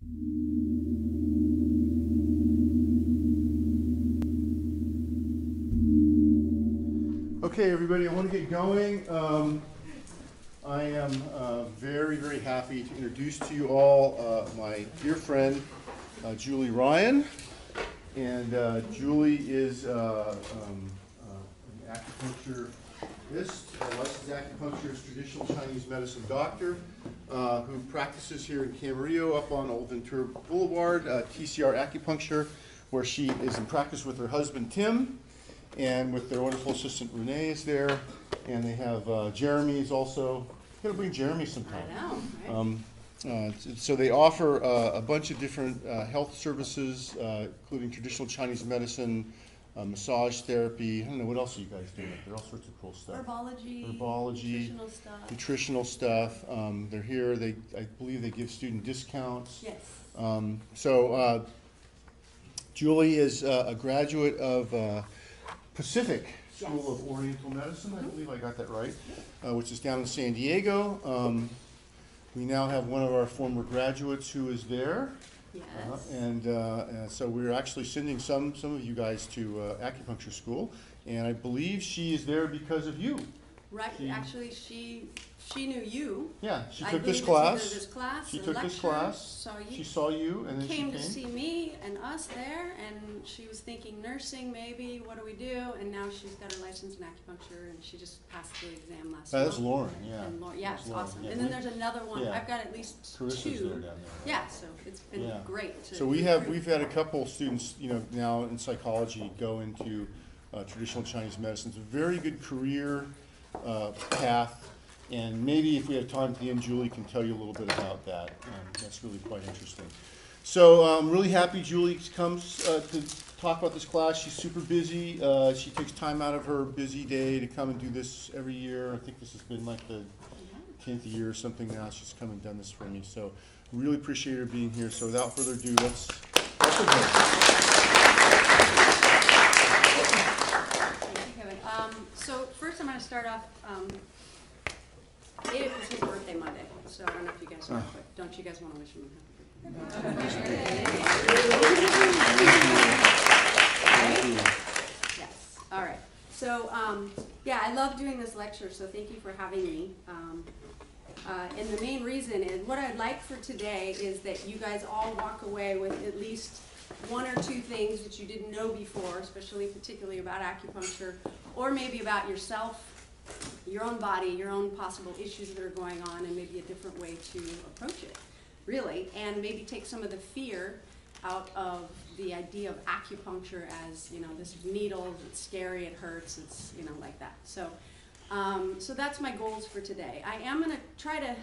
Okay, everybody, I want to get going. I am very, very happy to introduce to you all my dear friend, Julie Ryan. And Julie is an acupuncturist, a licensed acupuncturist, traditional Chinese medicine doctor, who practices here in Camarillo up on Old Ventura Boulevard, TCR Acupuncture, where she is in practice with her husband, Tim, and with their wonderful assistant Renee is there, and they have Jeremy is also. You gotta bring Jeremy sometime. I know, right? So they offer a bunch of different health services, including traditional Chinese medicine, massage therapy. I don't know what else are you guys doing. There are all sorts of cool stuff. Herbology, nutritional stuff. They're here. I believe they give student discounts. Yes. Julie is a graduate of Pacific School of Oriental Medicine, I believe I got that right, which is down in San Diego. We now have one of our former graduates who is there. Yes. So we're actually sending some of you guys to acupuncture school, and I believe she is there because of you. Right. Actually, she knew you. Yeah, she I took this believe class. it's either this class, She a took lecture, this class. saw you, She saw you, and then she came came to see me and us there, and she was thinking nursing maybe. What do we do? And now she's got her license in acupuncture, and she just passed the exam last month. That's Lauren, yeah. And Lauren, yeah, That's it's Lauren, awesome. yeah. And then there's another one. Yeah. I've got at least Carissa's two. there down there. Yeah, so it's been Yeah. great. So we've had a couple students, now in psychology go into traditional Chinese medicine. It's a very good career path, and maybe if we have time at the end, Julie can tell you a little bit about that. That's really quite interesting. So I'm really happy Julie comes to talk about this class. She's super busy. She takes time out of her busy day to come and do this every year. I think this has been like the 10th year or something now. She's come and done this for me. So really appreciate her being here. So without further ado, let's welcome her. Thank you, Kevin. So first I'm going to start off, it was his birthday Monday, so I don't know if you guys know, but don't you guys want to wish him a happy birthday? Yes, all right. So, I love doing this lecture, so thank you for having me. And the main reason is, what I'd like for today is that you guys all walk away with at least one or two things that you didn't know before, especially particularly about acupuncture, or maybe about yourself, your own body, your own possible issues that are going on, and maybe a different way to approach it, really, and maybe take some of the fear out of the idea of acupuncture as, this is needles, it's scary, it hurts, it's, like that. So that's my goals for today. I am going to try to,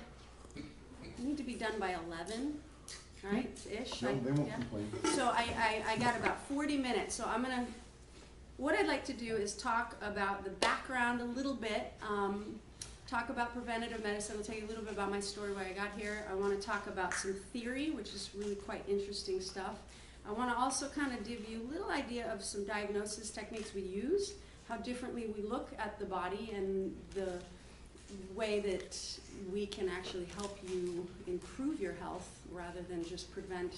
I need to be done by 11, right, ish. No, they won't complain. So I got about 40 minutes, so I'm going to, what I'd like to do is talk about the background a little bit, talk about preventative medicine. I'll tell you a little bit about my story, why I got here. I want to talk about some theory, which is really quite interesting stuff. I want to also kind of give you a little idea of some diagnosis techniques we use, how differently we look at the body, and the way that we can actually help you improve your health rather than just prevent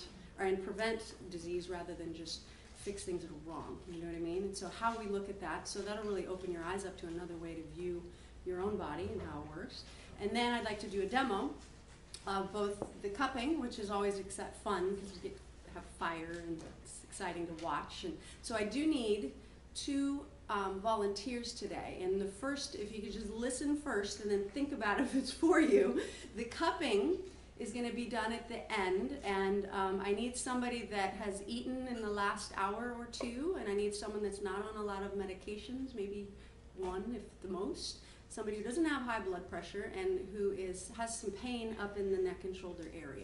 disease rather than just fix things that are wrong, you know what I mean? And so how we look at that, so that'll really open your eyes up to another way to view your own body and how it works. And then I'd like to do a demo of both the cupping, which is always fun because you get to have fire and it's exciting to watch. And so I do need two volunteers today. And the first, if you could just listen first and then think about if it's for you, the cupping is going to be done at the end, and I need somebody that has eaten in the last hour or two, and I need someone that's not on a lot of medications, maybe one if the most, somebody who doesn't have high blood pressure and who has some pain up in the neck and shoulder area.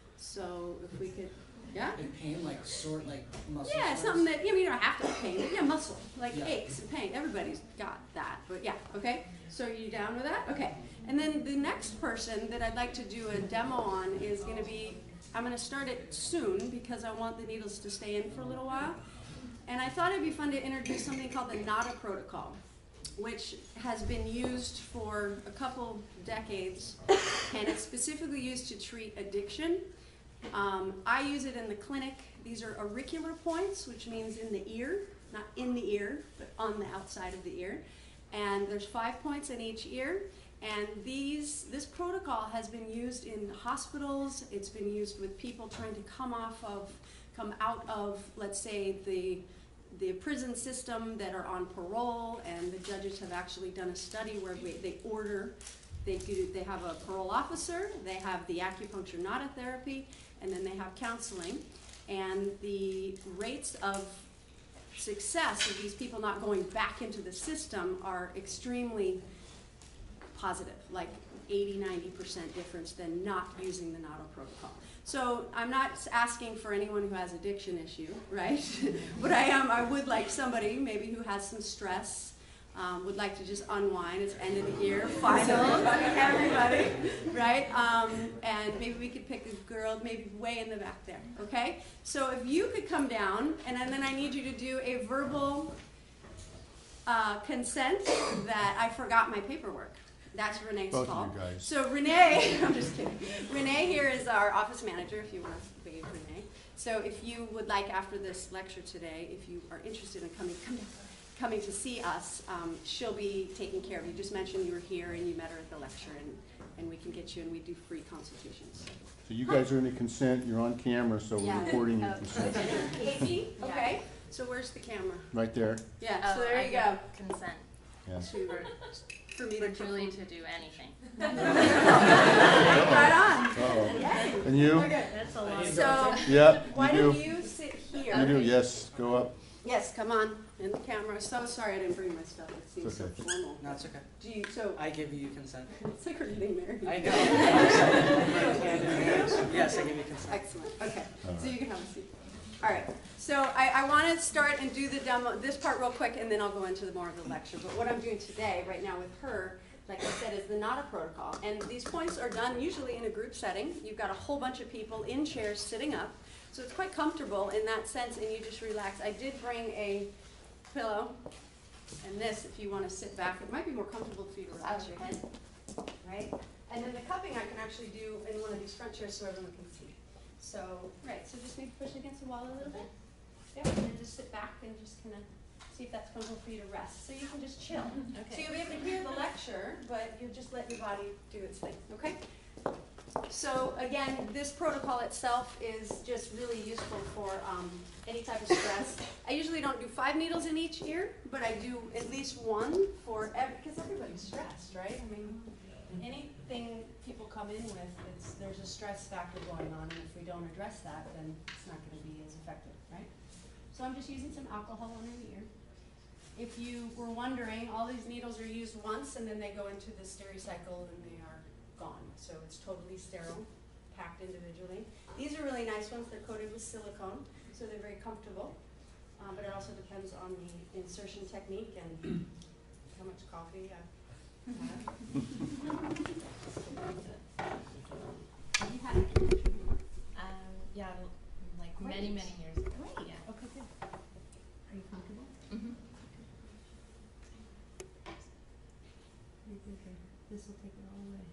So if we could, yeah? And pain, like muscle Yeah, sores? something that, you don't have to have pain, but yeah, muscle, like Yeah. aches and pain. Everybody's got that, but yeah, okay? So are you down with that? Okay. And then the next person that I'd like to do a demo on is going to be, I'm going to start it soon because I want the needles to stay in for a little while. And I thought it'd be fun to introduce something called the NADA protocol, which has been used for a couple decades, and it's specifically used to treat addiction. I use it in the clinic. These are auricular points, which means in the ear, not in the ear, but on the outside of the ear. And there's 5 points in each ear. And this protocol has been used in hospitals. It's been used with people trying to come out of, let's say, the prison system that are on parole, and the judges have actually done a study where they have a parole officer, they have the acupuncture therapy, and then they have counseling. And the rates of success of these people not going back into the system are extremely positive, like 80–90% difference than not using the NATO protocol. So I'm not asking for anyone who has addiction issue, right? But I would like somebody maybe who has some stress, would like to just unwind. It's end of the year, finals, everybody, right? And maybe we could pick a girl, maybe way in the back there, okay? So if you could come down, and then I need you to do a verbal consent that I forgot my paperwork. That's Renee's Both fault. of you guys. So Renee, I'm just kidding. Renee here is our office manager, if you want to wave Renee. So if you would like, after this lecture today, if you are interested in coming to see us, she'll be taking care of you. Just mention you were here and you met her at the lecture, and we can get you, and we do free consultations. So you guys are in the consent, you're on camera, so we're recording your consent. Casey, okay. So where's the camera? Right there. Yeah, so there you go. Consent Yeah. For me for to Julie to do anything. Right on. Uh-oh. Yay. And you? Okay. That's a lot. So Yeah, why you don't do. you sit here? You do, yes, go up. Yes, come on, in the camera. So sorry I didn't bring my stuff. It seems okay. so formal. No, it's okay. Do you, so, I give you consent. it's like we're getting married. I know. Yes, I give you consent. Excellent, okay. All So right. you can have a seat. All right, so I want to start and do the demo, this part real quick, and then I'll go into more of the lecture. But what I'm doing today, right now with her, like I said, is the NADA protocol. And these points are done usually in a group setting. You've got a whole bunch of people in chairs sitting up. So it's quite comfortable in that sense, and you just relax. I did bring a pillow, and this, if you want to sit back, it might be more comfortable for you to relax your head, right? And then the cupping I can actually do in one of these front chairs so everyone can see. So, right, so just maybe push against the wall a little bit. Yep, and then just sit back and just kind of see if that's comfortable for you to rest. So you can just chill. Okay. So you'll be able to hear the lecture, but you just let your body do its thing, okay? So again, this protocol itself is just really useful for any type of stress. I usually don't do 5 needles in each ear, but I do at least one for because everybody's stressed, right? I mean, anything people come in with, there's a stress factor going on, and if we don't address that, then it's not going to be as effective, right? So I'm just using some alcohol on your ear. If you were wondering, all these needles are used once, and then they go into the Stericycle, and they are gone. So it's totally sterile, packed individually. These are really nice ones. They're coated with silicone, so they're very comfortable. But it also depends on the insertion technique and how much coffee I've had. Have you had it before? Yeah, like Great. many years ago. Great. Yeah. Okay, good. Are you comfortable? Mm-hmm. Okay. This will take it all away.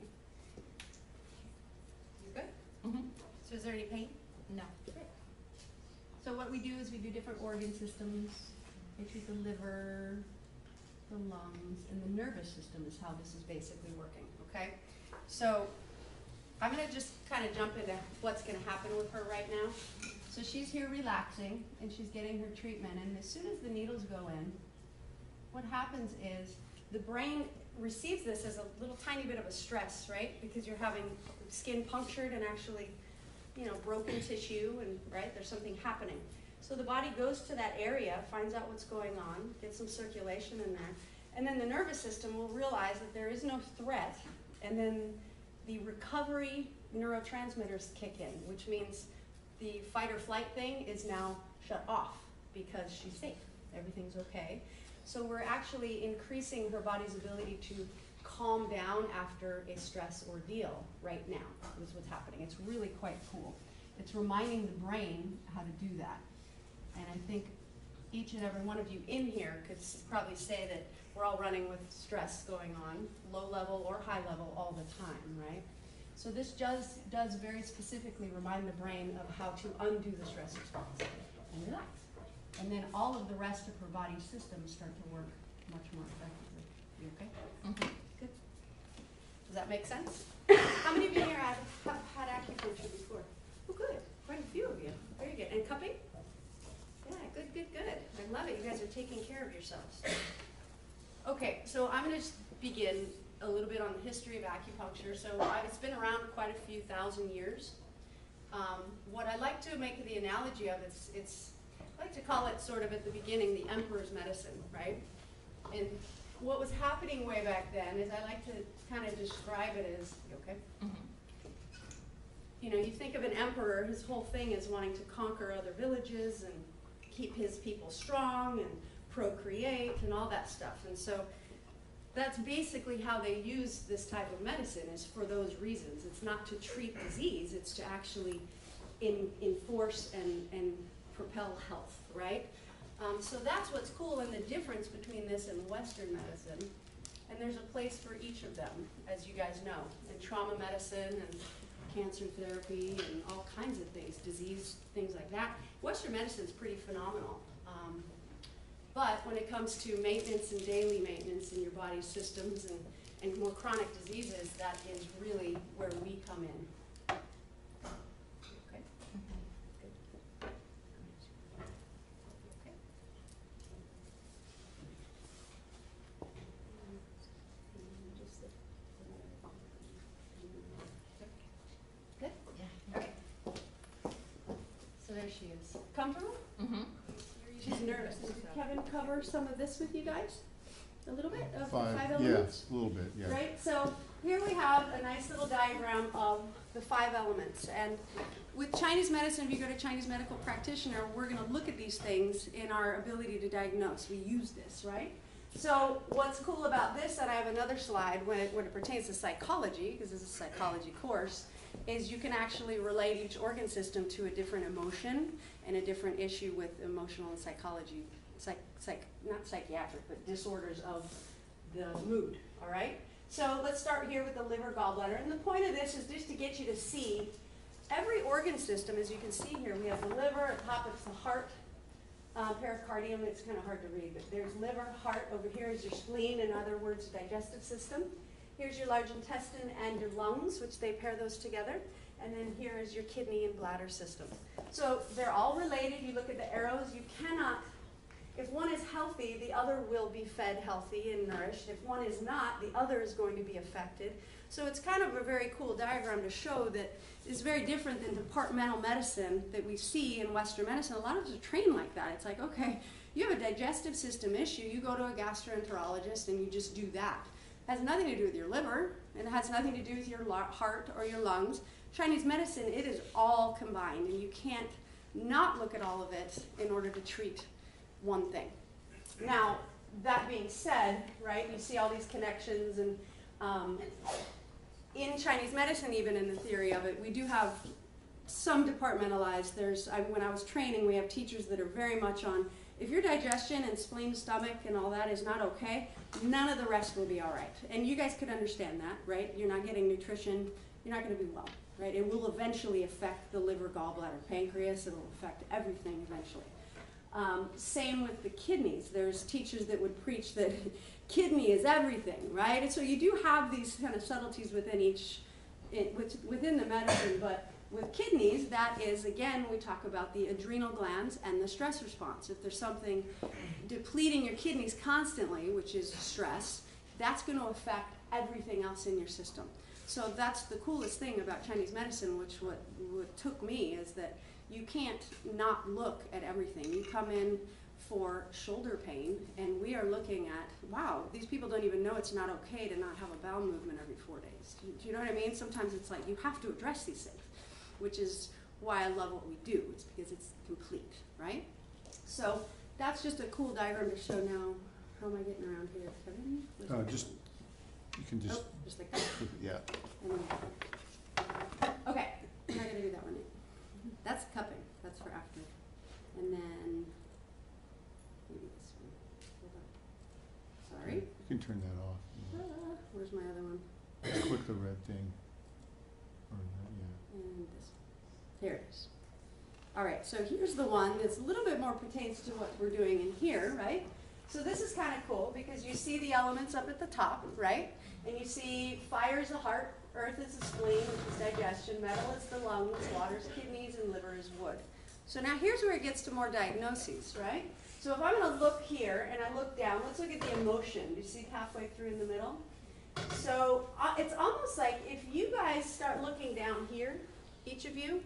You good? Mm-hmm. So is there any pain? No. So what we do is we do different organ systems. We treat the liver, the lungs, and the nervous system is how this is basically working, okay? So I'm gonna just kind of jump into what's gonna happen with her right now. So she's here relaxing, and she's getting her treatment, and as soon as the needles go in, what happens is the brain receives this as a little tiny bit of a stress, right? Because you're having skin punctured and actually, you know, broken tissue, and right, there's something happening. So the body goes to that area, finds out what's going on, gets some circulation in there, and then the nervous system will realize that there is no threat, and then the recovery neurotransmitters kick in, which means the fight or flight thing is now shut off because she's safe, everything's okay. So we're actually increasing her body's ability to calm down after a stress ordeal right now, is what's happening. It's really quite cool. It's reminding the brain how to do that. And I think each and every one of you in here could probably say that we're all running with stress going on, low level or high level all the time, right? So this does very specifically remind the brain of how to undo the stress response and relax. And then all of the rest of her body's systems start to work much more effectively. You okay? Mhm. Good. Does that make sense? How many of you here have had acupuncture before? Oh, good. Quite a few of you. Very good. And cupping? Yeah, good, good, good. I love it. You guys are taking care of yourselves. Okay, so I'm going to just begin a little bit on the history of acupuncture. So it's been around quite a few thousand years. What I like to make the analogy of I like to call it sort of at the beginning the emperor's medicine, right? And what was happening way back then is I like to kind of describe it as, you okay? Mhm. You know, you think of an emperor, his whole thing is wanting to conquer other villages and keep his people strong and procreate and all that stuff. And so that's basically how they use this type of medicine, is for those reasons. It's not to treat disease, it's to actually enforce and propel health, right? So that's what's cool, and the difference between this and Western medicine. And there's a place for each of them, as you guys know, in trauma medicine and cancer therapy and all kinds of things, disease, things like that. Western medicine is pretty phenomenal. But when it comes to maintenance and daily maintenance in your body's systems and more chronic diseases, that is really where we come in. Okay? Good. Okay. Good? Yeah. Okay. So there she is. Comfortable? Mhm. She's nervous. Did Kevin cover some of this with you guys? A little bit of the five Yeah, elements? a little bit, yeah. Right, so here we have a nice little diagram of the 5 elements. And with Chinese medicine, if you go to Chinese medical practitioner, we're going to look at these things in our ability to diagnose. We use this, right? So what's cool about this, and I have another slide when it pertains to psychology, because this is a psychology course, is you can actually relate each organ system to a different emotion and a different issue with emotional and psychology, not psychiatric, but disorders of the mood, all right? So let's start here with the liver, gallbladder. And the point of this is just to get you to see every organ system. As you can see here, we have the liver, at top it's the heart, pericardium, it's kind of hard to read, but there's liver, heart, over here is your spleen, in other words, digestive system. Here's your large intestine and your lungs, which they pair those together. And then here is your kidney and bladder system. So they're all related. You look at the arrows, you cannot, if one is healthy, the other will be fed healthy and nourished. If one is not, the other is going to be affected. So it's kind of a very cool diagram to show that it's very different than departmental medicine that we see in Western medicine. A lot of us are trained like that. It's like, okay, you have a digestive system issue, you go to a gastroenterologist and you just do that. It has nothing to do with your liver, and it has nothing to do with your heart or your lungs. Chinese medicine, it is all combined, and you can't not look at all of it in order to treat one thing. Now, that being said, right, you see all these connections, and in Chinese medicine, even in the theory of it, we do have some departmentalized. When I was training, we have teachers that are very much on, if your digestion and spleen, stomach, and all that is not okay, none of the rest will be all right. And you guys could understand that, right? You're not getting nutrition, you're not going to be well, right? It will eventually affect the liver, gallbladder, pancreas. It will affect everything eventually. Same with the kidneys. There's teachers that would preach that kidney is everything, right? And so you do have these kind of subtleties within within the medicine, but with kidneys, that is, again, we talk about the adrenal glands and the stress response. If there's something depleting your kidneys constantly, which is stress, that's going to affect everything else in your system. So that's the coolest thing about Chinese medicine, which what took me, is that you can't not look at everything. You come in for shoulder pain, and we are looking at, wow, these people don't even know it's not okay to not have a bowel movement every 4 days. Do you know what I mean? Sometimes it's like you have to address these things, which is why I love what we do. It's because it's complete, right? So that's just a cool diagram to show now. How am I getting around here, Kevin? You can just, Just like that. yeah. Okay, I'm not gonna do that one yet. That's cupping, that's for after. And then, maybe this one. Hold on. Sorry. You can turn that off. Where's my other one? Just click the red thing. Here it is. All right, so here's the one that's a little bit more pertains to what we're doing in here, right? So this is kind of cool because you see the elements up at the top, right? And you see fire is the heart, earth is the spleen, which is digestion, metal is the lungs, water is kidneys, and liver is wood. So now here's where it gets to more diagnoses, right? So if I'm going to look here and I look down, let's look at the emotion. Do you see halfway through in the middle? So it's almost like if you guys start looking down here, each of you,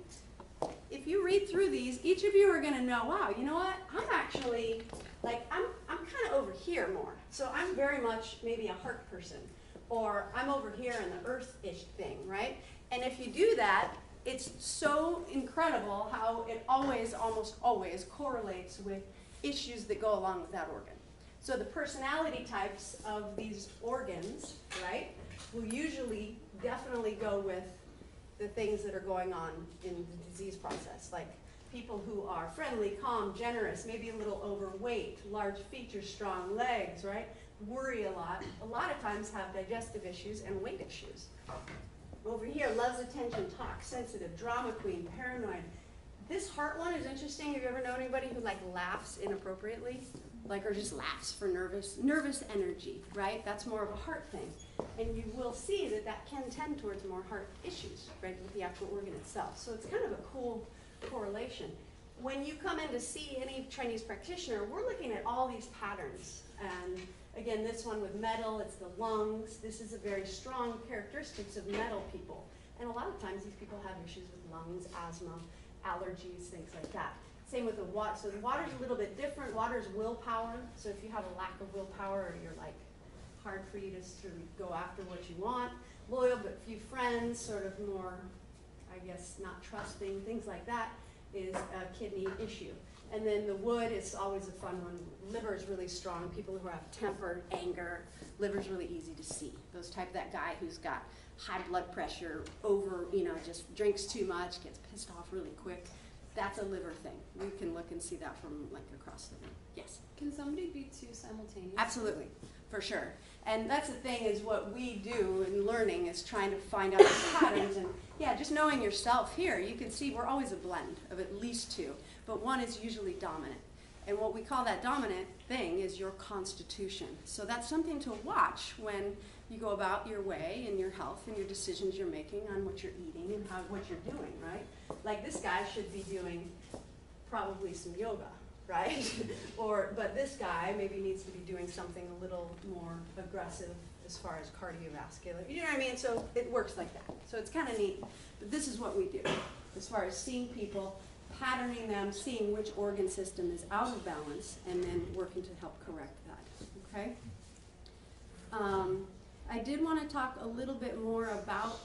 if you read through these, each of you are going to know, wow, you know what? I'm actually, like, I'm kind of over here more. So I'm very much maybe a heart person. Or I'm over here in the earth-ish thing, right? And if you do that, it's so incredible how it always, almost always, correlates with issues that go along with that organ. So the personality types of these organs, right, will usually definitely go with the things that are going on in the disease process, like people who are friendly, calm, generous, maybe a little overweight, large features, strong legs, right? Worry a lot of times have digestive issues and weight issues. Over here, loves attention, talk, sensitive, drama queen, paranoid. This heart one is interesting. Have you ever known anybody who like laughs inappropriately? Like, or just laughs for nervous energy, right? That's more of a heart thing. And you will see that that can tend towards more heart issues, right, with the actual organ itself. So it's kind of a cool correlation. When you come in to see any Chinese practitioner, we're looking at all these patterns. And again, this one with metal, it's the lungs. This is a very strong characteristics of metal people. And a lot of times these people have issues with lungs, asthma, allergies, things like that. Same with the water. So the water's a little bit different. Water's willpower. So if you have a lack of willpower, or you're like hard for you to sort of go after what you want, loyal but few friends, sort of more, I guess, not trusting, things like that, is a kidney issue. And then the wood is always a fun one. Liver is really strong. People who have temper, anger, liver's really easy to see. Those type, that guy who's got high blood pressure, just drinks too much, gets pissed off really quick. That's a liver thing. We can look and see that from like across the room. Yes? Can somebody be two simultaneous? Absolutely, for sure. And that's the thing, is what we do in learning is trying to find out the patterns. And yeah, just knowing yourself here, you can see we're always a blend of at least two, but one is usually dominant. And what we call that dominant thing is your constitution. So that's something to watch when you go about your way and your health and your decisions you're making on what you're eating and what you're doing, right? Like this guy should be doing probably some yoga, right? But this guy maybe needs to be doing something a little more aggressive as far as cardiovascular. You know what I mean? So it works like that. So it's kind of neat. But this is what we do as far as seeing people, patterning them, seeing which organ system is out of balance, and then working to help correct that, okay? I did want to talk a little bit more about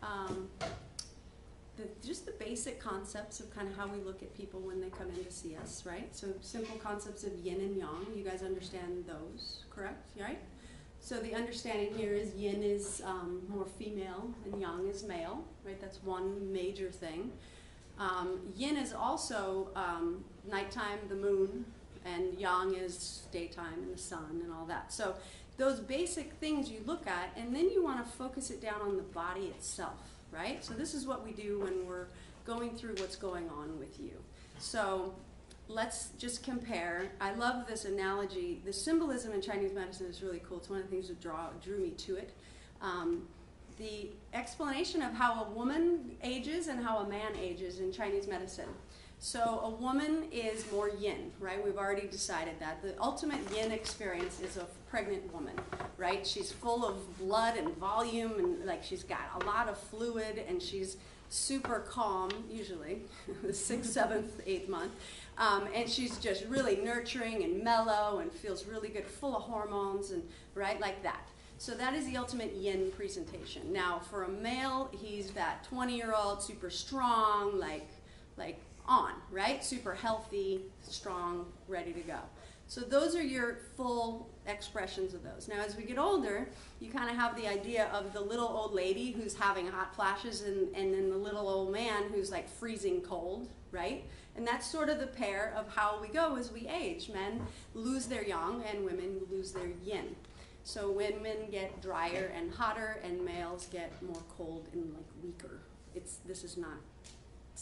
just the basic concepts of kind of how we look at people when they come in to see us, right? So simple concepts of yin and yang. You guys understand those, correct? Right? So the understanding here is yin is more female and yang is male, right? That's one major thing. Yin is also nighttime, the moon, and yang is daytime and the sun and all that. So those basic things you look at, and then you want to focus it down on the body itself, right? So this is what we do when we're going through what's going on with you. So let's just compare. I love this analogy. The symbolism in Chinese medicine is really cool. It's one of the things that drew me to it. The explanation of how a woman ages and how a man ages in Chinese medicine. So a woman is more yin, right? We've already decided that. The ultimate yin experience is a pregnant woman, right? She's full of blood and volume, and like she's got a lot of fluid, and she's super calm, usually, the 6th, 7th, 8th month. And she's just really nurturing and mellow and feels really good, full of hormones, and right, like that. So that is the ultimate yin presentation. Now, for a male, he's that 20-year-old, super strong, like on, right? Super healthy, strong, ready to go. So those are your full expressions of those. Now, as we get older, you kind of have the idea of the little old lady who's having hot flashes and then the little old man who's like freezing cold, right? And that's sort of the pair of how we go as we age. Men lose their yang and women lose their yin. So women get drier and hotter, and males get more cold and like weaker. This is not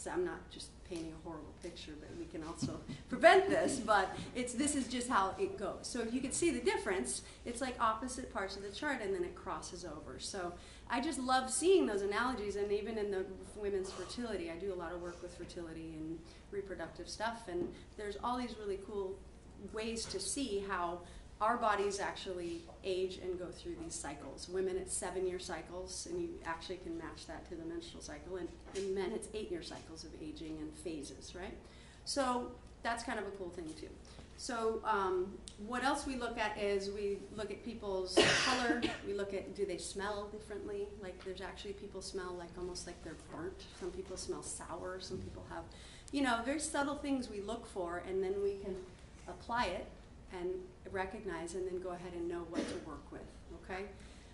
So I'm not just painting a horrible picture, but we can also prevent this, but this is just how it goes. So if you can see the difference, it's like opposite parts of the chart and then it crosses over. So I just love seeing those analogies, and even in the women's fertility, I do a lot of work with fertility and reproductive stuff, and there's all these really cool ways to see how our bodies actually age and go through these cycles. Women, it's 7-year cycles, and you actually can match that to the menstrual cycle. And in men, it's 8-year cycles of aging and phases, right? So that's kind of a cool thing, too. So what else we look at is we look at people's color. We look at, do they smell differently? Like, there's actually people smell like almost like they're burnt. Some people smell sour. Some people have, you know, very subtle things we look for, and then we can apply it and recognize and then go ahead and know what to work with, okay?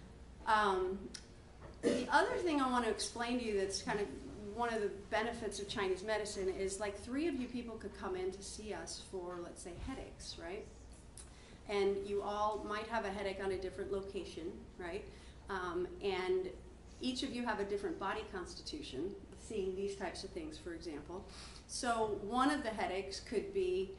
The other thing I want to explain to you that's kind of one of the benefits of Chinese medicine is, like, 3 of you people could come in to see us for, let's say, headaches, right? And you all might have a headache on a different location, right? And each of you have a different body constitution, seeing these types of things, for example. So one of the headaches could be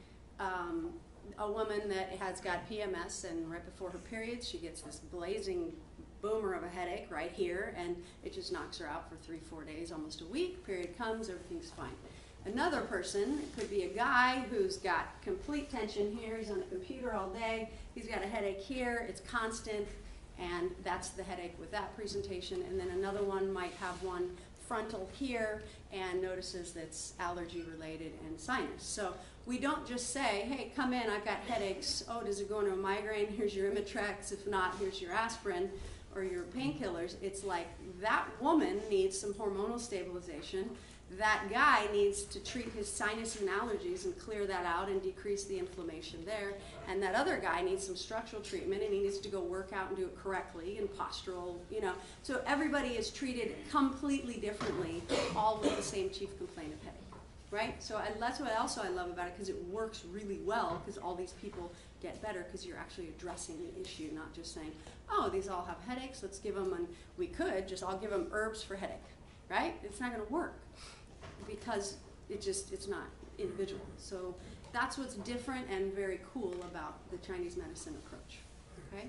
a woman that has got PMS, and right before her period, she gets this blazing boomer of a headache right here, and it just knocks her out for 3-4 days, almost a week. Period comes, everything's fine. Another person, it could be a guy who's got complete tension here, he's on the computer all day, he's got a headache here, it's constant, and that's the headache with that presentation. And then another one might have one frontal here and notices that's allergy related and sinus. So we don't just say, hey, come in, I've got headaches. Oh, does it go into a migraine? Here's your Imitrex. If not, here's your aspirin or your painkillers. It's like that woman needs some hormonal stabilization. That guy needs to treat his sinus and allergies and clear that out and decrease the inflammation there. And that other guy needs some structural treatment, and he needs to go work out and do it correctly and postural, you know. So everybody is treated completely differently, all with the same chief complaint of headache, right? So that's what also I love about it, because it works really well, because all these people get better because you're actually addressing the issue, not just saying, oh, these all have headaches, let's give them, and we could just, I'll give them herbs for headache, right? It's not going to work, because it's not individual. So that's what's different and very cool about the Chinese medicine approach, okay?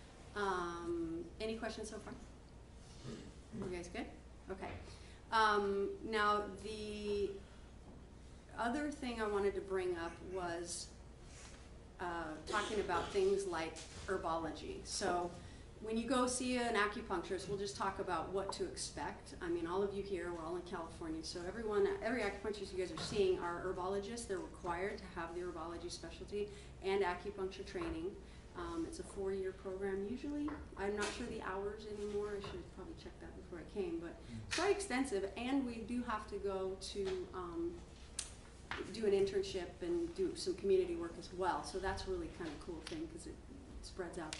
Any questions so far? You guys good? Okay. Now, the other thing I wanted to bring up was talking about things like herbology. So when you go see an acupuncturist, we'll just talk about what to expect. I mean, all of you here, we're all in California, so every acupuncturist you guys are seeing are herbologists. They're required to have the herbology specialty and acupuncture training. It's a 4-year program usually. I'm not sure the hours anymore. I should have probably checked that before I came, but it's quite extensive, and we do have to go to do an internship and do some community work as well. So that's really kind of cool thing, because it spreads out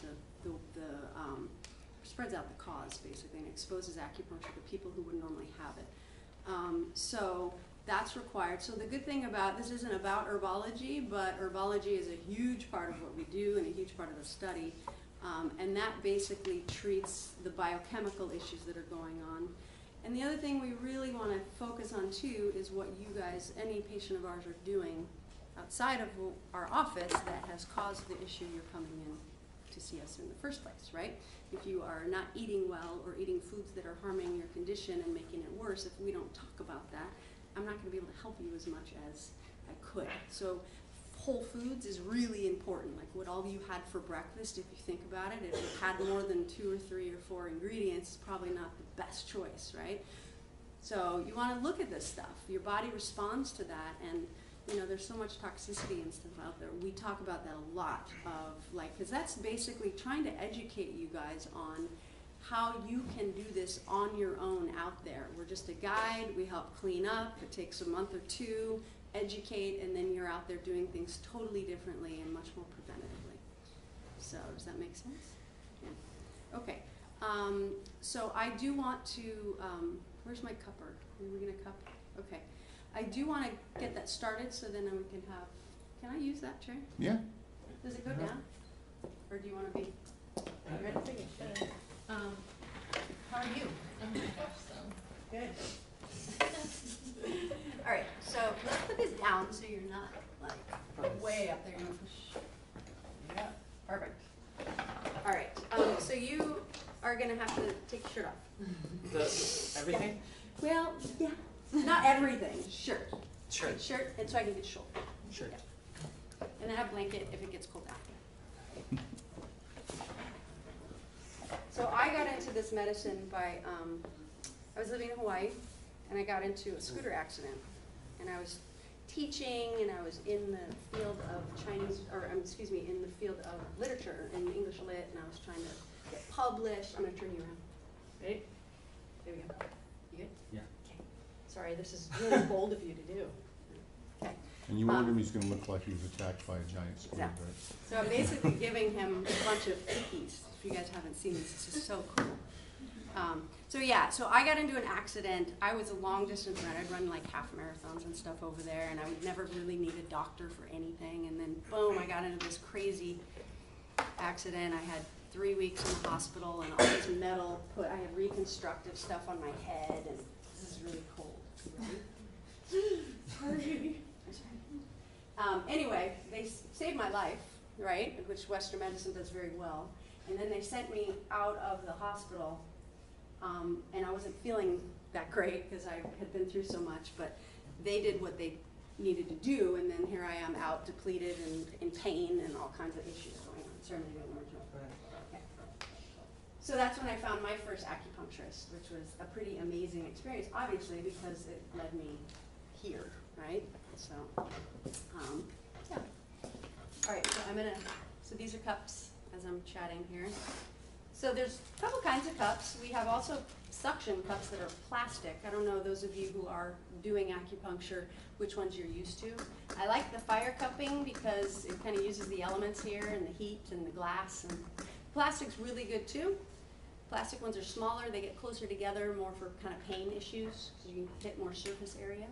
spreads out the cause, basically, and exposes acupuncture to people who would normally have it. So that's required. So the good thing about this isn't about herbology, but herbology is a huge part of what we do and a huge part of the study. And that basically treats the biochemical issues that are going on. And the other thing we really want to focus on too is what you guys, any patient of ours, are doing outside of our office that has caused the issue you're coming in to see us in the first place, right? If you are not eating well or eating foods that are harming your condition and making it worse, if we don't talk about that, I'm not going to be able to help you as much as I could. So whole foods is really important. Like what all of you had for breakfast, if you think about it, if it had more than 2 or 3 or 4 ingredients, it's probably not the best choice, right? So you want to look at this stuff. Your body responds to that, and you know, there's so much toxicity and stuff out there. We talk about that a lot, of like, because that's basically trying to educate you guys on how you can do this on your own out there. We're just a guide. We help clean up. It takes a month or 2, educate, and then you're out there doing things totally differently and much more preventatively. So does that make sense? Yeah. Okay. So I do want to, where's my cupper? Are we going to cup? Okay. I do want to get that started, so then we can have, can I use that chair? Yeah. Does it go down? Or do you want to be? I think it should. How are you? I'm good. So good. All right, so let's put this down so you're not like way up there. You're gonna push. Yeah, perfect. All right, so you are gonna have to take your shirt off. Everything? Well, yeah, not everything. Shirt. Sure. Shirt, and so I can get shoulder. Sure. Yeah. And then a blanket if it gets cold after. So I got into this medicine by, I was living in Hawaii, and I got into a scooter accident. And I was teaching, and I was in the field of Chinese, or excuse me, in the field of literature, in English lit, and I was trying to get published. I'm gonna turn you around. Ready? There we go. You good? Yeah. Okay. Sorry, this is really bold of you to do. Okay. And you warned him he's gonna look like he was attacked by a giant squid, Exactly. right? So I'm basically giving him a bunch of cookies. If you guys haven't seen this, this is so cool. So yeah, so I got into an accident. I was a long distance runner. I'd run like half marathons and stuff over there, and I would never really need a doctor for anything. And then boom, I got into this crazy accident. I had 3 weeks in the hospital and all this metal put. I had reconstructive stuff on my head, and this is really cold. Sorry. Anyway, they saved my life, right? Which Western medicine does very well. And then they sent me out of the hospital, and I wasn't feeling that great because I had been through so much, but they did what they needed to do, and then here I am out depleted and in pain and all kinds of issues going on. Sorry, I'm gonna do it one more time. Okay. So that's when I found my first acupuncturist, which was a pretty amazing experience, obviously, because it led me here, right? So, yeah. All right, so so these are cups as I'm chatting here. So there's a couple kinds of cups. We have also suction cups that are plastic. I don't know, those of you who are doing acupuncture, which ones you're used to. I like the fire cupping because it kind of uses the elements here and the heat and the glass. And plastic's really good too. Plastic ones are smaller, they get closer together, more for kind of pain issues, so you can hit more surface area.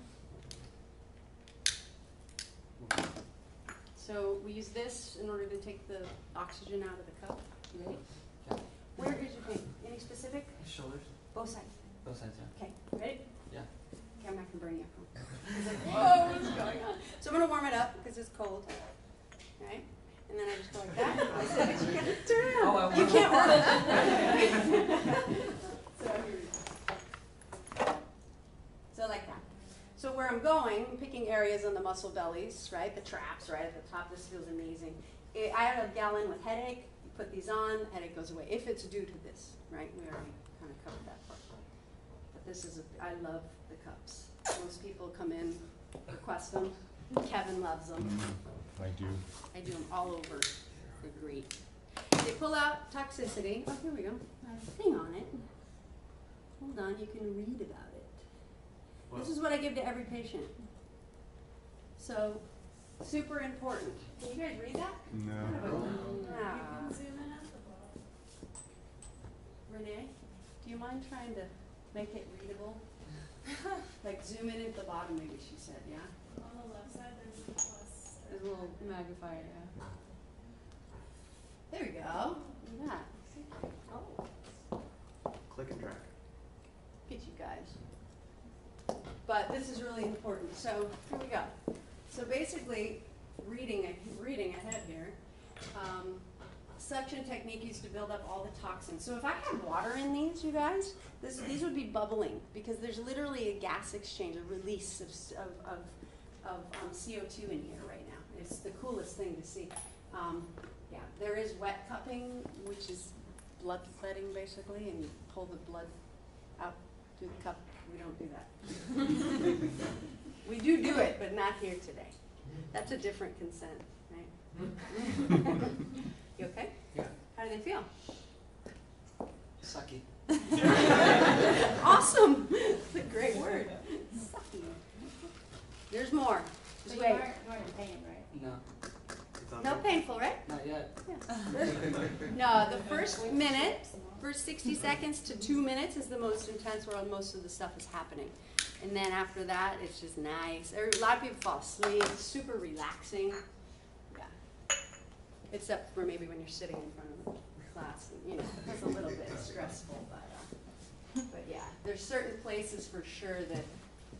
So we use this in order to take the oxygen out of the cup. You ready? Yeah. Where is your pain? Any specific? Shoulders? Both sides. Both sides, yeah. Okay, ready? Yeah. Okay, I'm not gonna burn you up. It's like, whoa, what's going on? So I'm gonna warm it up because it's cold. Right? And then I just go like that. I said, you can't turn around. Oh, I You will. can't warm it. So here we go. So like that. So where I'm going, picking areas on the muscle bellies, right? The traps right at the top. This feels amazing. I have a gal in with headache. You put these on, headache goes away. If it's due to this, right? We already kind of covered that part. But this is, I love the cups. Most people come in, request them. Kevin loves them. I do. I do them all over. They're great. They pull out toxicity. Oh, here we go. Hang on it. Hold on, you can read about it. This is what I give to every patient. So, super important. Can you guys read that? No. Ah. Renee, do you mind trying to make it readable? Like zoom in at the bottom, maybe she said, yeah? On the left side, there's a plus. There's a little magnifier, yeah. There we go. Look at that. Oh. Click and drag. Get you guys. But this is really important. So here we go. So basically, reading ahead here, suction technique used to build up all the toxins. So if I had water in these, you guys, these would be bubbling because there's literally a gas exchange, a release of CO2 in here right now. It's the coolest thing to see. Yeah, there is wet cupping, which is bloodletting basically, and you pull the blood out through the cup. We don't do that. We do it, but not here today. That's a different consent, right? You okay? Yeah. How do they feel? Sucky. Awesome! It's a great word. Sucky. There's more. But Just you wait. aren't in pain, right? No. No painful, right? Not yet. No, the first minute, first 60 seconds to 2 minutes is the most intense where most of the stuff is happening. And then after that, it's just nice. A lot of people fall asleep. It's super relaxing. Yeah. Except for maybe when you're sitting in front of the class. And, you know, it's a little bit stressful. But yeah, there's certain places for sure that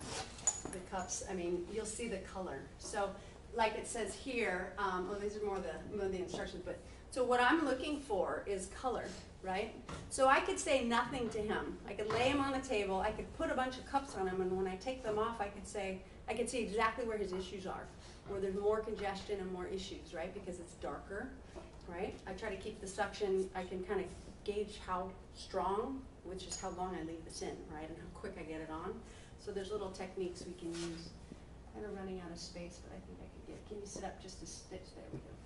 the cups, I mean, you'll see the color. So, like it says here, these are more the instructions, but, so what I'm looking for is color, right? So I could say nothing to him. I could lay him on the table, I could put a bunch of cups on him, and when I take them off, I could see exactly where his issues are, where there's more congestion and more issues, right? Because it's darker, right? I try to keep the suction, I can kind of gauge how strong, which is how long I leave this in, right? And how quick I get it on. So there's little techniques we can use. Kind of running out of space, but I think I could get, can you sit up just a stitch? There we go.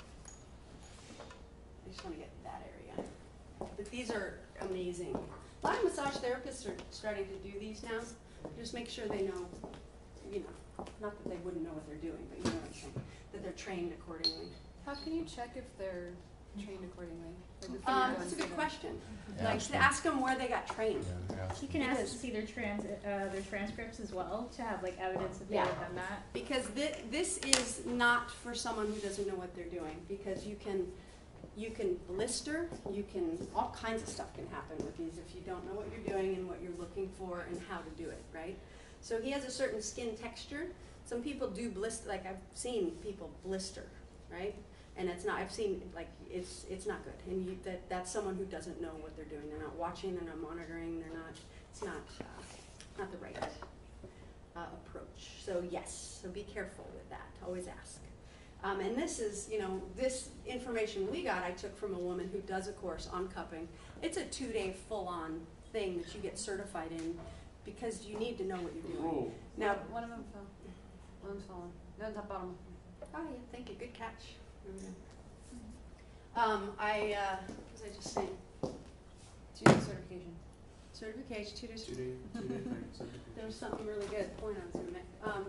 I just want to get that area. But these are amazing. A lot of massage therapists are starting to do these now. Just make sure they know, you know, not that they wouldn't know what they're doing, but you know what I'm saying, that they're trained accordingly. How can you check if they're trained accordingly? Or before you go That's a into good them? question. Yeah, Like, to ask them where they got trained. Yeah, You can It ask is. to see their transcripts as well, to have like evidence that they've Yeah. done that. Because this is not for someone who doesn't know what they're doing, because you can blister, all kinds of stuff can happen with these if you don't know what you're doing and what you're looking for and how to do it, right? So he has a certain skin texture. Some people do blister, like I've seen people blister, right? And it's not, I've seen, like, it's not good. And that's someone who doesn't know what they're doing. They're not watching, they're not monitoring, it's not the right approach. So yes, so be careful with that, always ask. And this is, you know, this information we got, I took from a woman who does a course on cupping. It's a 2-day full-on thing that you get certified in because you need to know what you're doing. Whoa. Now, One of them fell. One of them's fallen. No, top bottom. oh yeah, thank you, good catch. What was I just saying? 2-day certification. Certification, 2 days. 2 day thing. There was something really good, point I was gonna make. God,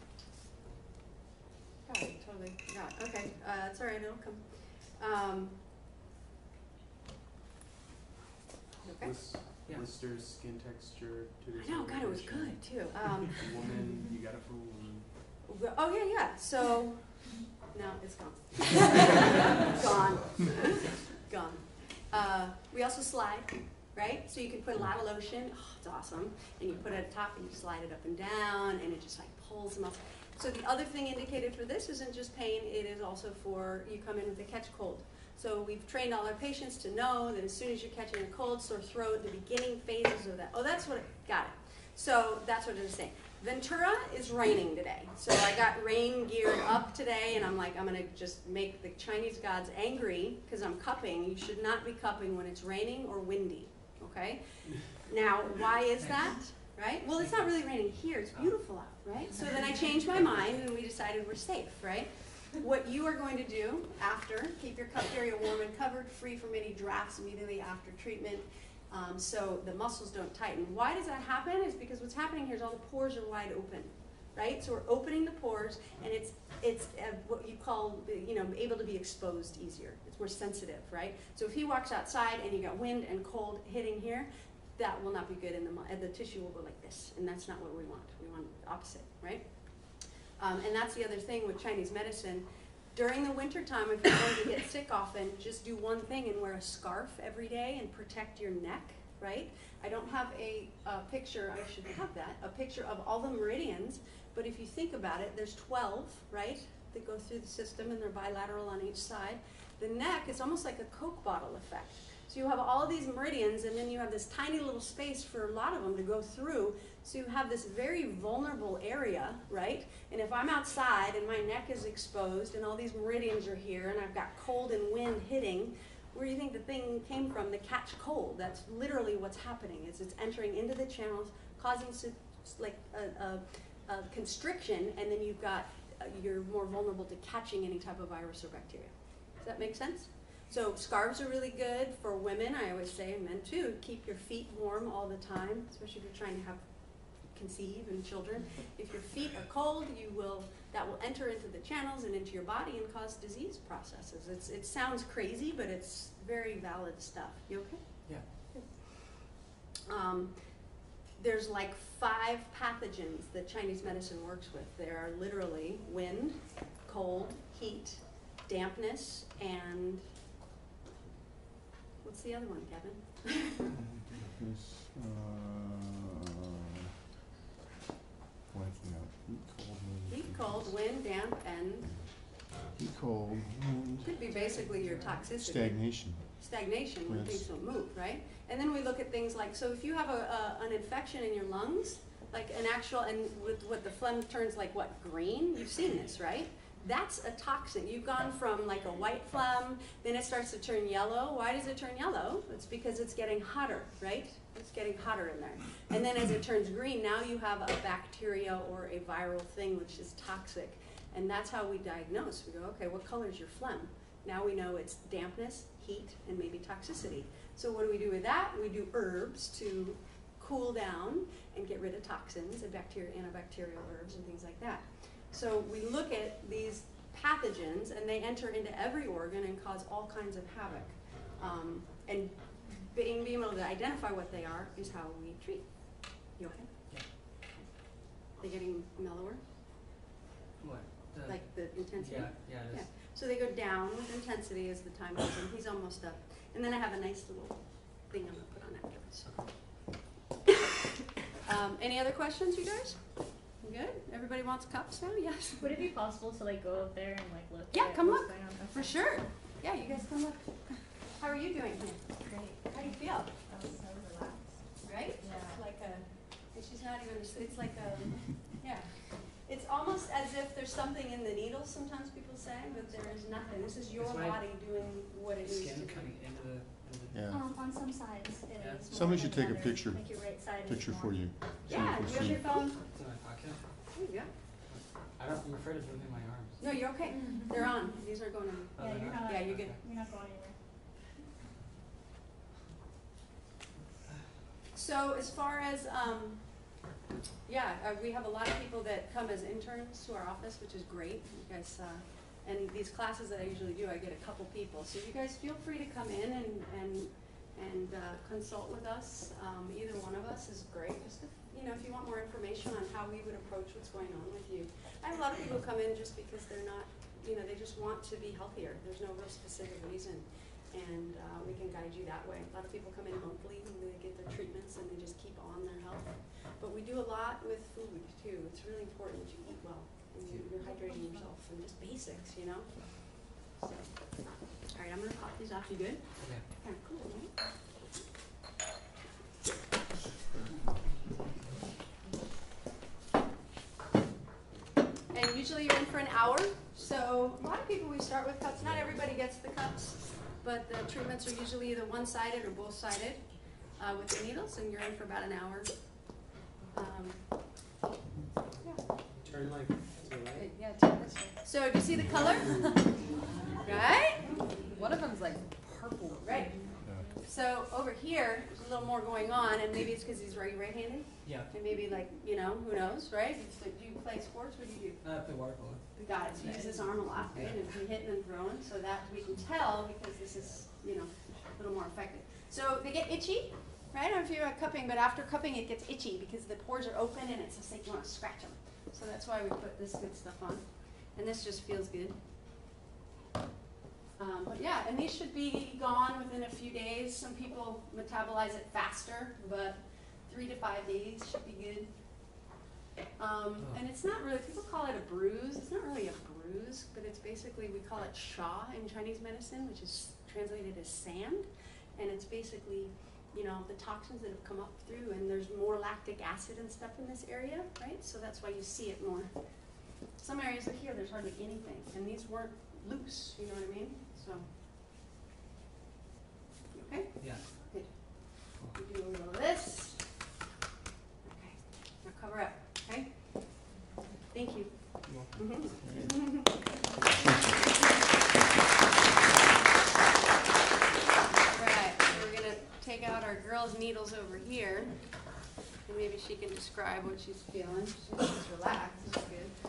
I totally forgot. Okay, it's all right, it'll come. Okay. Yeah. Blisters, skin texture, 2 days. I know, God, it was good too. Woman, you got it for a woman. Oh yeah. So no, it's gone. Gone. We also slide, right? So you can put a lot of lotion. Oh, it's awesome. And you put it at the top and you slide it up and down, and it just like pulls them up. So the other thing indicated for this isn't just pain, it is also for you come in with a catch cold. So we've trained all our patients to know that as soon as you're catching a cold, sore throat, the beginning phases of that. Oh, that's what got it. So that's what it is saying. Ventura is raining today. So I got rain geared up today, and I'm like, I'm going to just make the Chinese gods angry because I'm cupping. You should not be cupping when it's raining or windy, okay? Now, why is that? Right? Well, it's not really raining here. It's beautiful out, right? So then I changed my mind, and we decided we're safe, right? What you are going to do after, keep your cup area warm and covered, free from any drafts immediately after treatment, so the muscles don't tighten. Why does that happen? Is because what's happening here is all the pores are wide open, right? So we're opening the pores, and it's what you call, you know, able to be exposed easier. It's more sensitive, right? So if he walks outside and you got wind and cold hitting here, that will not be good, and the tissue will go like this, and that's not what we want. We want the opposite, right? And that's the other thing with Chinese medicine. During the winter time, if you're going to get sick often, just do one thing and wear a scarf every day and protect your neck, right? I don't have a picture, I should have that, a picture of all the meridians, but if you think about it, there's 12, right, that go through the system, and they're bilateral on each side. The neck is almost like a Coke bottle effect. So you have all of these meridians, and then you have this tiny little space for a lot of them to go through. So you have this very vulnerable area, right? And if I'm outside and my neck is exposed and all these meridians are here and I've got cold and wind hitting, where do you think the thing came from to catch cold? That's literally what's happening. Is it's entering into the channels, causing like a constriction, and then you've got, you're more vulnerable to catching any type of virus or bacteria. Does that make sense? So scarves are really good for women. I always say, and men too, keep your feet warm all the time, especially if you're trying to conceive and children. If your feet are cold, that will enter into the channels and into your body and cause disease processes. It sounds crazy, but it's very valid stuff. You okay? Yeah. There's like 5 pathogens that Chinese medicine works with. There are literally wind, cold, heat, dampness, and what's the other one, Kevin? Heat, cold, wind. Heat, cold, wind, damp, and Heat, cold, wind. could be basically your toxicity. Stagnation. Stagnation when Yes. things don't move, right? And then we look at things like, so if you have an infection in your lungs, like an actual, and with what the phlegm turns like what, green? You've seen this, right? That's a toxin. You've gone from like a white phlegm, then it starts to turn yellow. Why does it turn yellow? It's because it's getting hotter, right? It's getting hotter in there. And then as it turns green, now you have a bacteria or a viral thing which is toxic. And that's how we diagnose. We go, okay, what color is your phlegm? Now we know it's dampness, heat, and maybe toxicity. So what do we do with that? We do herbs to cool down and get rid of toxins and bacteria, antibacterial herbs and things like that. So we look at these pathogens and they enter into every organ and cause all kinds of havoc. And being able to identify what they are is how we treat. You okay? Yeah. They getting mellower? What? The, Like the intensity? yeah, it Yeah. is. So they go down with intensity as the time goes on. He's almost up. And then I have a nice little thing I'm going to put on afterwards. Any other questions, you guys? Good? Everybody wants cups now? Yes. Would it be possible to like go up there and like look? Yeah, at come what's look. going on? For sure. Yeah, you guys come look. How are you doing here? Great. How do you feel? That was so relaxed. Right? Yeah. It's like a, and she's not even, it's like a, yeah. It's almost as if there's something in the needle, sometimes people say, but there is nothing. This is your Is my body doing what it needs to Skin do. coming into the Yeah. On some sides it Yeah. is. Somebody more should than take a others. picture. Like your right side is Picture more. for you. So Yeah, you do can you have see. your phone? it's in my pocket. There you go. I'm afraid of moving my arms. No, you're okay. They're on. These are going on. Oh, Yeah, they're you're not? not. Yeah, you're good. You're not going anywhere. So as far as, we have a lot of people that come as interns to our office, which is great. You guys, and these classes that I usually do, I get a couple people. So you guys feel free to come in and consult with us. Either one of us is great. Just if you want more information on how we would approach what's going on with you. I have a lot of people come in just because they're not, they just want to be healthier. There's no real specific reason. And we can guide you that way. A lot of people come in monthly and they get their treatments and they just keep on their health. But we do a lot with food too. It's really important that you eat well and you're hydrating yourself and just basics, So, all right, I'm gonna pop these off. You good? Okay. Kind of cool, right? And usually you're in for an hour. So a lot of people we start with cups. Not everybody gets the cups, but the treatments are usually either one-sided or both-sided with the needles, and you're in for about an hour. Turn like to the right. Yeah, turn this way. So do you see the color? Right? One of them's like purple. Right. So over here, there's a little more going on, and maybe it's because he's right-handed, Yeah. and maybe who knows, right? So do you play sports? What do you do? I play water polo. Got it. So use this arm a lot, right? And be hitting and throwing, so that we can tell because this is, a little more effective. So they get itchy, right? I don't know if you're cupping, but after cupping it gets itchy because the pores are open and it's just like you want to scratch them. So that's why we put this good stuff on. And this just feels good. But yeah, and these should be gone within a few days. Some people metabolize it faster, but 3 to 5 days should be good. And it's not really, people call it a bruise. It's not really a bruise, but it's basically, we call it sha in Chinese medicine, which is translated as sand. And it's basically, the toxins that have come up through, and there's more lactic acid and stuff in this area, right? So that's why you see it more. Some areas here, there's hardly anything, and these weren't loose, you know what I mean? So, you okay? Yeah. Good. We do a little of this. Okay, now cover up, okay? Thank you. Right, we're gonna take out our girl's needles over here, and maybe she can describe what she's feeling. She's relaxed, which is good.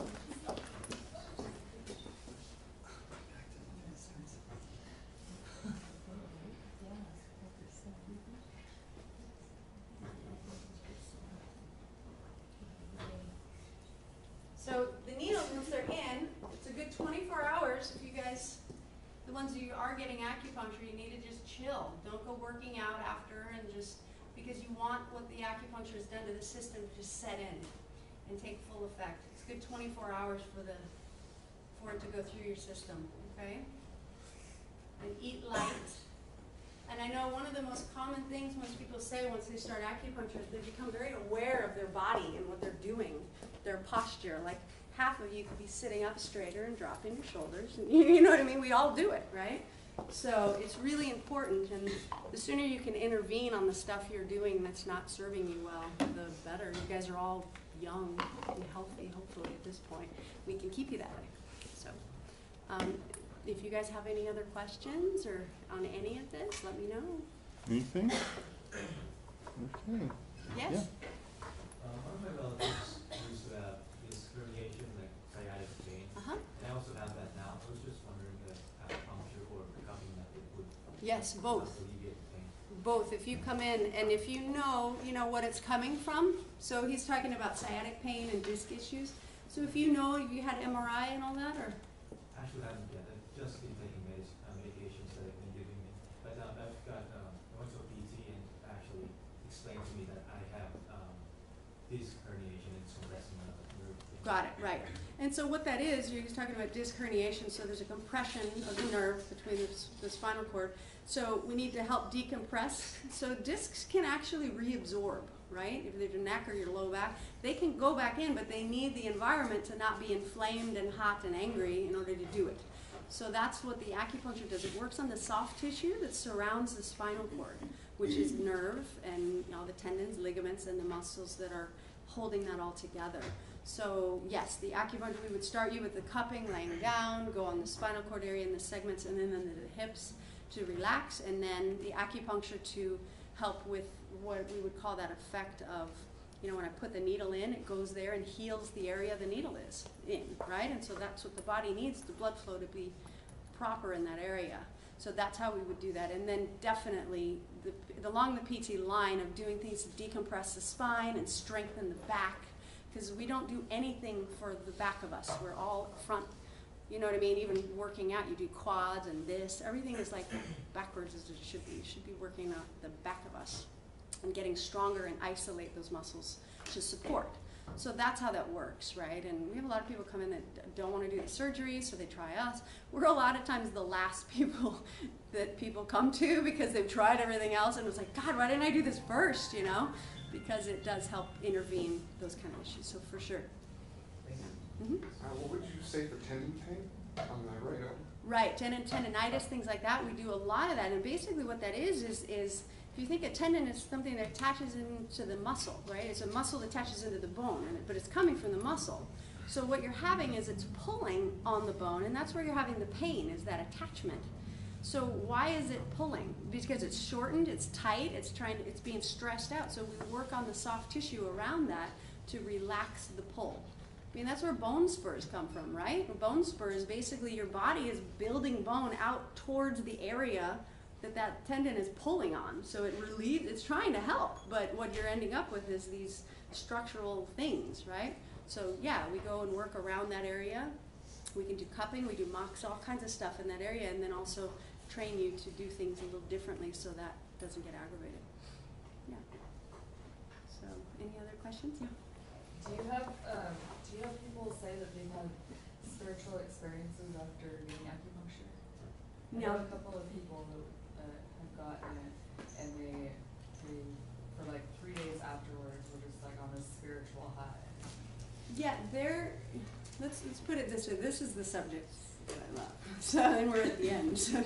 So the needles, once they're in, it's a good 24 hours. If you guys, the ones who are getting acupuncture, you need to just chill. Don't go working out after, and just because you want what the acupuncture has done to the system to just set in. and take full effect. It's good 24 hours for it to go through your system, okay? And eat light. And I know one of the most common things most people say once they start acupuncture is they become very aware of their body and what they're doing, their posture. Like half of you could be sitting up straighter and dropping your shoulders. You know what I mean? We all do it, right? So it's really important, and the sooner you can intervene on the stuff you're doing that's not serving you well, the better. You guys are all young and healthy, hopefully, at this point. We can keep you that way. So if you guys have any other questions or on any of this, let me know. Anything? Okay. Yes? One of my relatives used to have this herniation, like sciatic pain, Uh-huh. and I also have that now. I was just wondering if acupuncture or cupping method would Yes, both. alleviate the pain. Both. If you come in and if you know what it's coming from. So he's talking about sciatic pain and disc issues. So if you know you had MRI and all that, or Actually, I haven't yet. I've just been taking medications that they've been giving me. But I've got, I went to a PT and actually explained to me that I have disc herniation and compressing nerve. got it, right. And so what that is, you're just talking about disc herniation, so there's a compression of the nerve between the spinal cord. So we need to help decompress. So discs can actually reabsorb, right? If they're your neck or your low back, they can go back in, but they need the environment to not be inflamed and hot and angry in order to do it. So that's what the acupuncture does. It works on the soft tissue that surrounds the spinal cord, which is nerve and all the tendons, ligaments, and the muscles that are holding that all together. So yes, the acupuncture, we would start you with the cupping, laying down, go on the spinal cord area and the segments, and then into the hips to relax, and then the acupuncture to help with what we would call that effect of, when I put the needle in, it goes there and heals the area the needle is in, right? And so that's what the body needs, the blood flow to be proper in that area. So that's how we would do that. And then definitely along the PT line of doing things to decompress the spine and strengthen the back, because we don't do anything for the back of us. We're all front, you know what I mean? Even working out, you do quads and this. Everything is like backwards as it should be. You should be working out the back of us and getting stronger and isolate those muscles to support. So that's how that works, right? And we have a lot of people come in that don't want to do the surgery, so they try us. We're a lot of times the last people that people come to because they've tried everything else and it's like, God, why didn't I do this first, Because it does help intervene those kind of issues, so for sure. What would you say for tendon pain on the right arm? Right, tendonitis, things like that. We do a lot of that, and basically what that is if you think a tendon is something that attaches into the muscle, right? It's a muscle that attaches into the bone, but it's coming from the muscle. So what you're having is it's pulling on the bone, and that's where you're having the pain, is that attachment. So why is it pulling? Because it's shortened, it's tight, it's being stressed out. So we work on the soft tissue around that to relax the pull. I mean, that's where bone spurs come from, right? A bone spur is basically your body is building bone out towards the area that tendon is pulling on. So it's trying to help, but what you're ending up with is these structural things, right? So yeah, we go and work around that area. We can do cupping, we do mocks, all kinds of stuff in that area, and then also train you to do things a little differently so that doesn't get aggravated. Yeah. So, any other questions? Yeah. Do you have people say that they've had spiritual experiences after getting acupuncture? I know a couple of people who have gotten it, and they for like 3 days afterwards were just like on a spiritual high. Yeah, let's put it this way. This is the subject that I love. So, and we're at the end. So,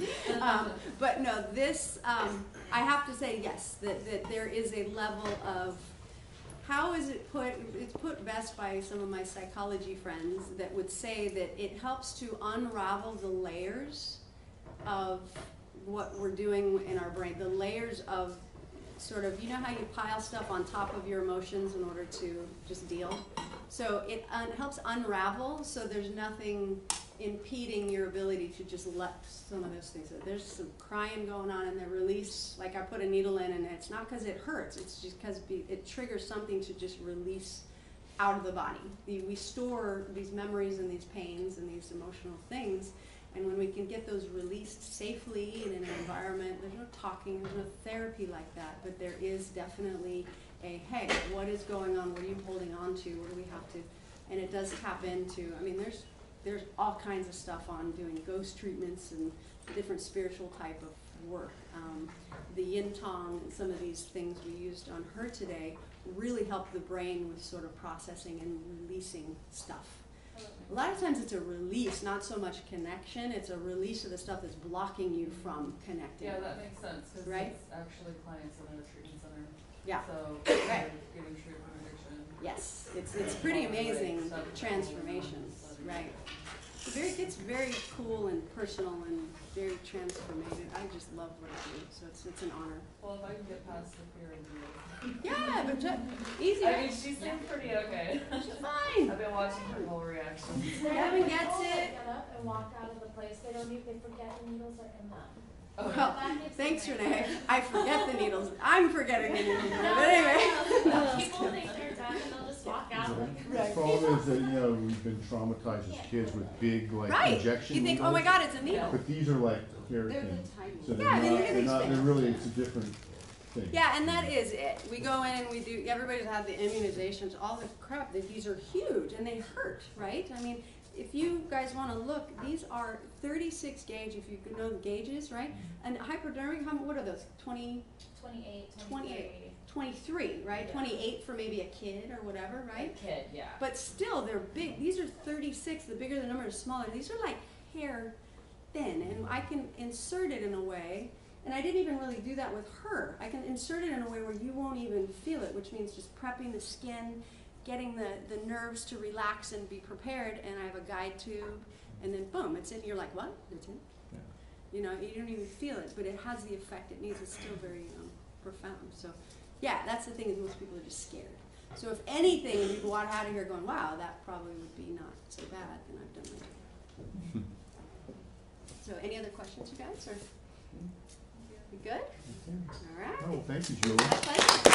but no, this, I have to say yes, that there is a level of, how is it put? It's put best by some of my psychology friends that would say that it helps to unravel the layers of what we're doing in our brain, the layers of sort of, you know how you pile stuff on top of your emotions in order to just deal? So it helps unravel, so there's nothing impeding your ability to just let some of those things. There's some crying going on in the release, like I put a needle in, and it's not because it hurts, it's just because it triggers something to just release out of the body. We store these memories and these pains and these emotional things, and when we can get those released safely and in an environment, there's no talking, there's no therapy like that, but there is definitely hey, what is going on? What are you holding on to? What do we have to? And it does tap into, I mean, there's all kinds of stuff on doing ghost treatments and different spiritual type of work. The yin tong and some of these things we used on her today really help the brain with sort of processing and releasing stuff. A lot of times it's a release, not so much connection. It's a release of the stuff that's blocking you from connecting. Yeah, that makes sense, cause Right? it's actually clients in a treatment center. Yeah. So, Right. they're getting treated for addiction. Yes, it's pretty amazing transformations, right? It's very cool and personal and very transformative. I just love what I do, so it's an honor. Well, if I can get past the fear of you. Yeah, but easy. I mean, she seemed pretty okay. She's fine. I've been watching her whole reaction. Gavin gets it. Get up and walk out of the place, they forget the needles are in them. Well, That gives thanks, them- Renee. I forget the needles. I'm forgetting the needles. But anyway. People think they're done and they'll just walk out like. The problem is that, you know, we've been traumatized as kids with big, like, Right. injection You think, oh needles. my God, it's a needle. But these are like They're keratin, the tiny. so they're Yeah, not, they look at they're these not, they're things. really, it's a different thing. Yeah, and that is it. We go in and we do, everybody's had the immunizations, all the crap, these are huge and they hurt, right? I mean, if you guys want to look, these are 36 gauge, if you could know the gauges, right? And hypodermic, what are those? 20, 28, 28. 23, right? Yeah. 28 for maybe a kid or whatever, right? Kid, yeah. But still, they're big. These are 36. The bigger the number, the smaller. These are like hair thin, and I can insert it in a way. And I didn't even really do that with her. I can insert it in a way where you won't even feel it, which means just prepping the skin, getting the nerves to relax and be prepared. And I have a guide tube, and then boom, it's in. You're like, what? It's in. Yeah. You know, you don't even feel it, but it has the effect it needs. It's still very profound. So, yeah, that's the thing is most people are just scared. So if anything, and you go out of here going, wow, that probably would be not so bad, then I've done my job. So any other questions, you guys? Or you good? All right. Oh, thank you, Julie. My pleasure.